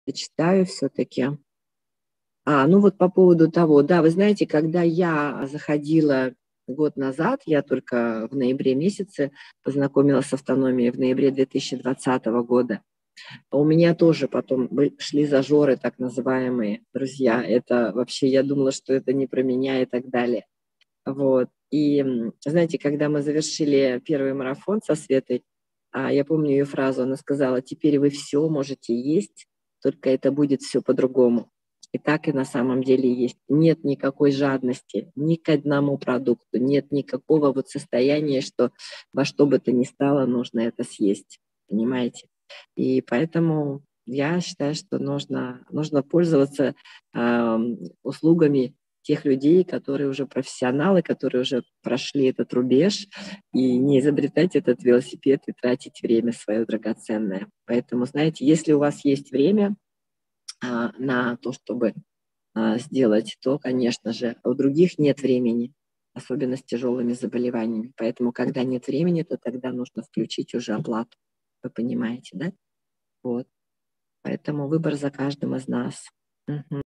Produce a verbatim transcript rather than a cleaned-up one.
Читаю всё-таки. А, ну вот по поводу того, да, вы знаете, когда я заходила год назад, я только в ноябре месяце познакомилась с автономией, в ноябре две тысячи двадцатого года. У меня тоже потом бы шли зажоры, так называемые, друзья. Это вообще, я думала, что это не про меня и так далее. Вот. И, м, знаете, когда мы завершили первый марафон со Светой, а, я помню её фразу, она сказала: "Теперь вы всё можете есть, только это будет всё по-другому". И так и на самом деле есть. Нет никакой жадности ни к одному продукту, нет никакого вот состояния, что во что бы то ни стало нужно это съесть. Понимаете? И поэтому я считаю, что нужно нужно пользоваться, ам, услугами тех людей, которые уже профессионалы, которые уже прошли этот рубеж, и не изобретать этот велосипед и тратить время своё драгоценное. Поэтому, знаете, если у вас есть время, а, на то, чтобы, а, сделать, то, конечно же, у других нет времени, особенно с тяжёлыми заболеваниями. Поэтому, когда нет времени, то тогда нужно включить уже оплату. Вы понимаете, да? Вот. Поэтому выбор за каждым из нас. Мгм.